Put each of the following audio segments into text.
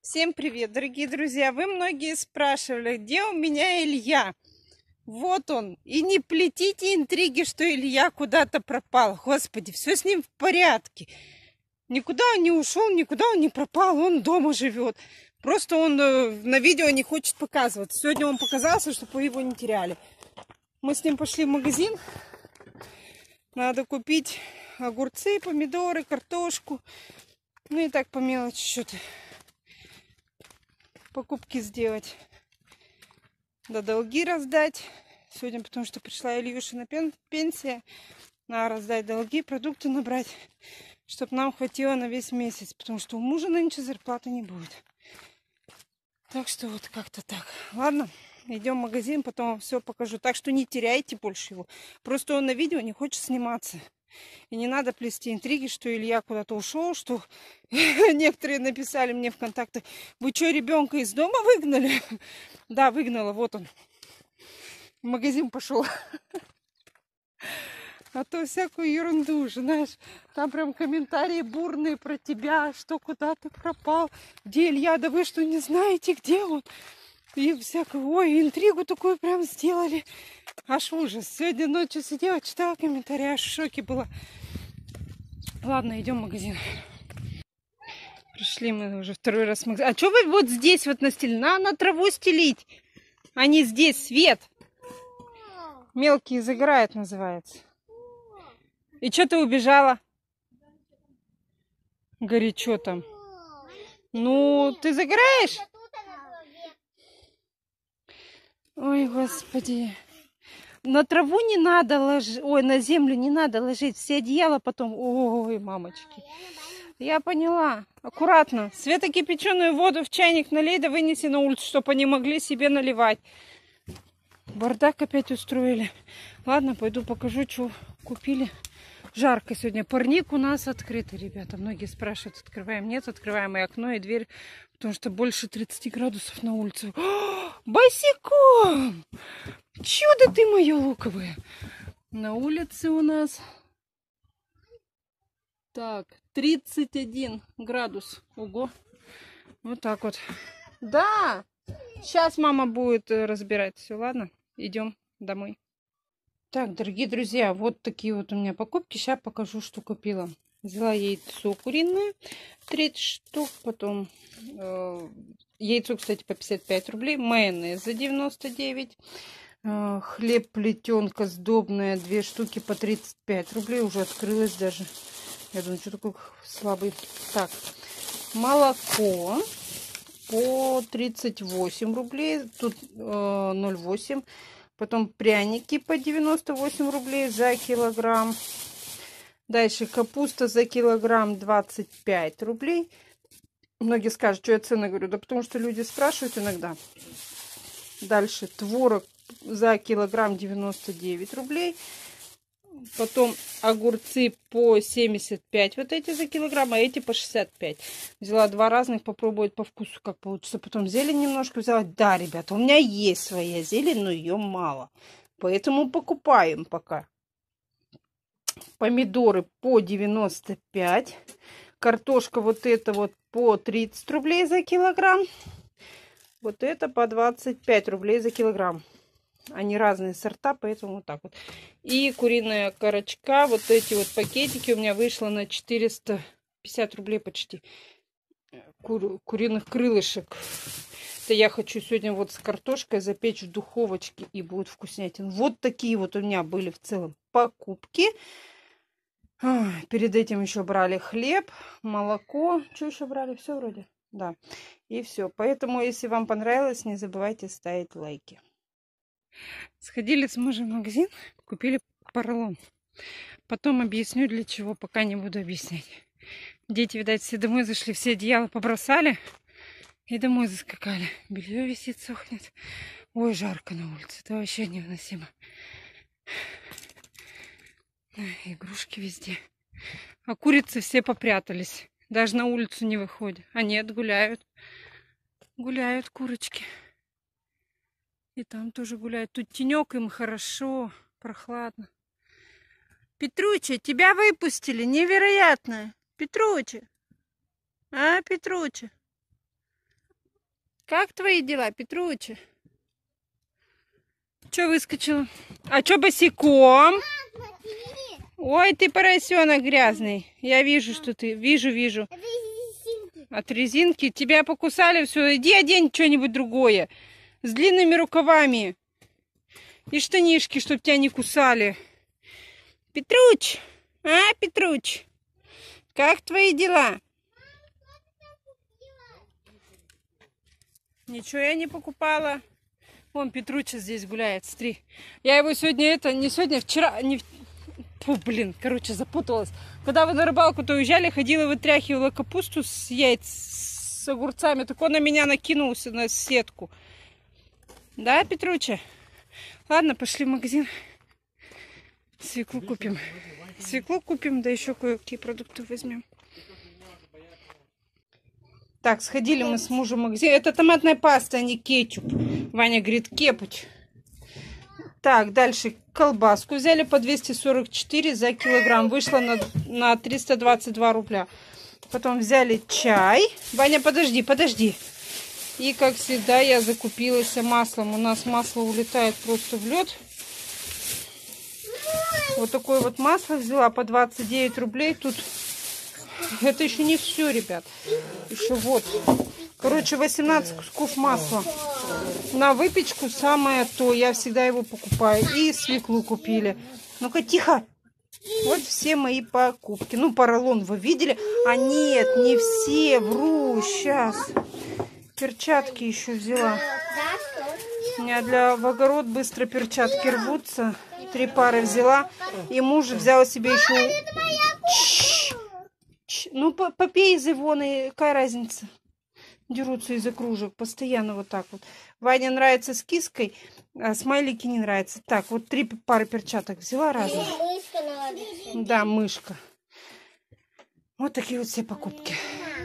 Всем привет, дорогие друзья! Вы многие спрашивали, где у меня Илья? Вот он. И не плетите интриги, что Илья куда-то пропал. Господи, все с ним в порядке. Никуда он не ушел, никуда он не пропал. Он дома живет. Просто он на видео не хочет показываться. Сегодня он показался, чтобы вы его не теряли. Мы с ним пошли в магазин. Надо купить огурцы, помидоры, картошку. Ну и так по мелочи что-то. Покупки сделать. Да долги раздать. Сегодня, потому что пришла Ильюшина пенсия. Надо раздать долги, продукты набрать, чтобы нам хватило на весь месяц. Потому что у мужа нынче зарплаты не будет. Так что вот как-то так. Ладно, идем в магазин, потом вам все покажу. Так что не теряйте больше его. Просто он на видео не хочет сниматься. И не надо плести интриги, что Илья куда-то ушел, что некоторые написали мне в контактах: вы что, ребенка из дома выгнали? Да, выгнала, вот он. В магазин пошел. А то всякую ерунду, знаешь. Там прям комментарии бурные про тебя, что куда ты пропал. Где Илья? Да вы что, не знаете, где он? И всякую, ой, интригу такую прям сделали. Аж ужас. Сегодня ночью сидела, читала комментарии, аж в шоке была. Ладно, идем в магазин. Пришли мы уже второй раз в магазин. А что вы вот здесь вот настелили? На траву стелить, а не здесь, Свет. Мелкий загорает, называется. И что ты убежала? Горячо там. Ну, ты загораешь? Ой, господи. На траву не надо ложить. Ой, на землю не надо ложить. Все одеяла потом. Ой, мамочки. Я поняла. Аккуратно. Света, кипяченую воду в чайник налей, да вынеси на улицу, чтобы они могли себе наливать. Бардак опять устроили. Ладно, пойду покажу, что купили. Жарко сегодня. Парник у нас открытый, ребята. Многие спрашивают, открываем. Нет, открываем и окно, и дверь, потому что больше 30 градусов на улице. О, босиком! Чудо ты мое луковое! На улице у нас так 31 градус. Ого! Вот так вот. Да! Сейчас мама будет разбирать все. Ладно, идем домой. Так, дорогие друзья, вот такие вот у меня покупки. Сейчас покажу, что купила. Взяла яйцо куриное, 30 штук. Потом яйцо, кстати, по 55 рублей. Майонез за 99. Хлеб плетенка сдобная, 2 штуки по 35 рублей. Уже открылась даже. Я думаю, что такой слабый. Так, молоко по 38 рублей. Тут 0,8. Потом пряники по 98 рублей за килограмм. Дальше капуста за килограмм 25 рублей. Многие скажут, что я цены говорю. Да потому что люди спрашивают иногда. Дальше творог за килограмм 99 рублей. Потом огурцы по 75 вот эти за килограмм, а эти по 65. Взяла два разных, попробовать по вкусу, как получится. Потом зелень немножко взяла. Да, ребята, у меня есть своя зелень, но ее мало. Поэтому покупаем пока. Помидоры по 95. Картошка вот эта вот по 30 рублей за килограмм. Вот это по 25 рублей за килограмм. Они разные сорта, поэтому вот так вот. И куриная корочка. Вот эти вот пакетики у меня вышло на 450 рублей почти. Куриных крылышек. Это я хочу сегодня вот с картошкой запечь в духовочке. И будет вкуснятин. Вот такие вот у меня были в целом покупки. Перед этим еще брали хлеб, молоко. Что еще брали? Все вроде. Да. И все. Поэтому, если вам понравилось, не забывайте ставить лайки. Сходили с мужем в магазин, купили поролон. Потом объясню, для чего, пока не буду объяснять. Дети, видать, все домой зашли, все одеяла побросали и домой заскакали. Белье висит, сохнет. Ой, жарко на улице, это вообще невыносимо. Игрушки везде. А курицы все попрятались. Даже на улицу не выходят. А нет, гуляют. Гуляют курочки. И там тоже гуляют. Тут тенек, им хорошо, прохладно. Петруча, тебя выпустили. Невероятно. Петруча. А, Петруча. Как твои дела, Петруча? Че выскочила? А че босиком? Ой, ты поросенок грязный. Я вижу, что ты. Вижу. От резинки. Тебя покусали, все. Иди одень что-нибудь другое. С длинными рукавами. И штанишки, чтоб тебя не кусали. Петруч! А, Петруч? Как твои дела? Ничего я не покупала. Вон Петруча здесь гуляет, смотри. Я его сегодня, вчера, запуталась. Когда вы на рыбалку-то уезжали, ходила, вытряхивала капусту с яиц, с огурцами. Так он на меня накинулся на сетку. Да, Петруча? Ладно, пошли в магазин. Свеклу купим. Да еще кое-какие продукты возьмем. Так, сходили мы с мужем в магазин. Это томатная паста, а не кетчуп. Ваня говорит, кепуть. Так, дальше колбаску взяли по 244 за килограмм. Вышло на 322 рубля. Потом взяли чай. Ваня, подожди. И, как всегда, я закупилась маслом. У нас масло улетает просто в лед. Вот такое вот масло взяла по 29 рублей. Тут это еще не все, ребят. Еще вот. Короче, 18 кусков масла. На выпечку самое то. Я всегда его покупаю. И свеклу купили. Ну-ка, тихо. Вот все мои покупки. Ну, поролон вы видели? А нет, не все. Вру. Сейчас. Перчатки еще взяла. У меня в огород быстро перчатки рвутся. 3 пары взяла. И муж взял себе еще... Ну, попей из Ивоны, какая разница? Дерутся из-за кружек, постоянно вот так вот. Ваня нравится с киской, а смайлики не нравится. Так, вот 3 пары перчаток взяла разных. Да, мышка. Вот такие вот все покупки.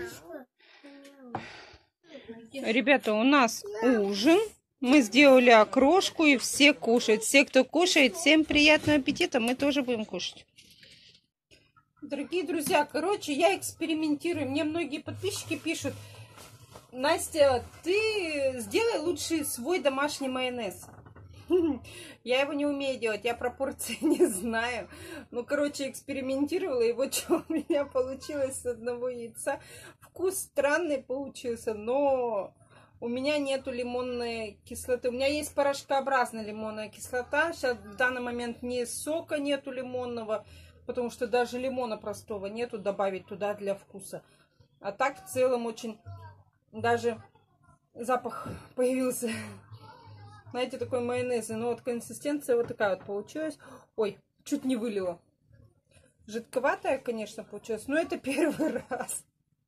Ребята, у нас ужин. Мы сделали окрошку, и все кушают. Все, кто кушает, всем приятного аппетита. Мы тоже будем кушать. Дорогие друзья, короче, я экспериментирую. Мне многие подписчики пишут: Настя, ты сделай лучше свой домашний майонез. Я его не умею делать, я пропорции не знаю. Ну, короче, экспериментировала, и вот что у меня получилось с одного яйца. Вкус странный получился, но у меня нету лимонной кислоты. У меня есть порошкообразная лимонная кислота. Сейчас в данный момент ни сока нету лимонного, потому что даже лимона простого нету добавить туда для вкуса. А так в целом очень даже запах появился. Знаете, такой майонез. Но вот консистенция вот такая вот получилась. Ой, чуть не вылила. Жидковатая, конечно, получилась, но это первый раз.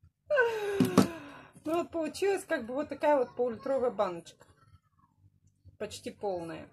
Ну вот получилась как бы вот такая вот пол-литровая баночка. Почти полная.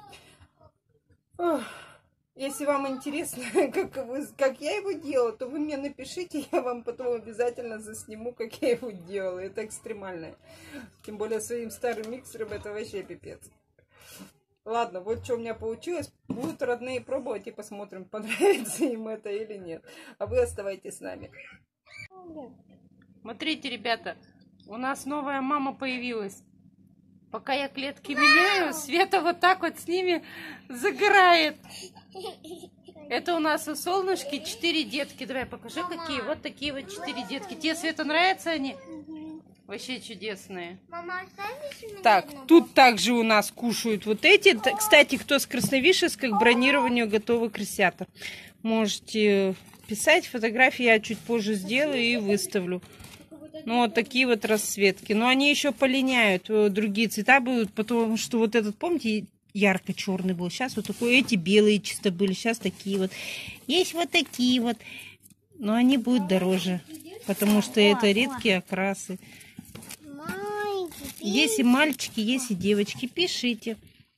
Ох. Если вам интересно, как я его делала, то вы мне напишите, я вам потом обязательно засниму, как я его делала. Это экстремально. Тем более своим старым миксером это вообще пипец. Ладно, вот что у меня получилось. Будут родные пробовать и посмотрим, понравится им это или нет. А вы оставайтесь с нами. Смотрите, ребята, у нас новая мама появилась. Пока я клетки меняю, Света вот так вот с ними загорает. Это у нас у солнышки 4 детки. Давай покажи, какие. Вот такие вот 4 детки. Тебе, Света, нравятся они? Вообще чудесные. Так, тут также у нас кушают вот эти. Кстати, кто с Красновишевска, к бронированию готовы крысята. Можете писать фотографии, я чуть позже сделаю и выставлю. Ну, вот такие вот расцветки. Но они еще полиняют. Другие цвета будут, потому что вот этот, помните, ярко-черный был. Сейчас вот такой, эти белые чисто были. Сейчас такие вот. Есть вот такие вот. Но они будут дороже, потому что это редкие окрасы. Есть и мальчики, есть и девочки. Пишите.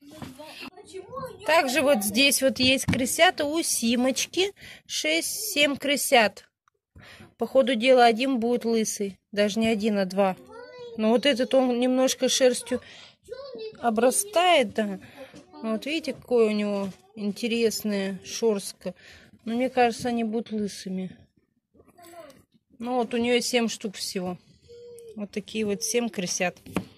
Также вот здесь вот есть крысята у Симочки. 6-7 крысят. По ходу дела один будет лысый. Даже не один, а 2. Но вот этот он немножко шерстью обрастает, да. Вот видите, какое у него интересное шерстка. Но мне кажется, они будут лысыми. Ну вот у нее 7 штук всего. Вот такие вот 7 крысят.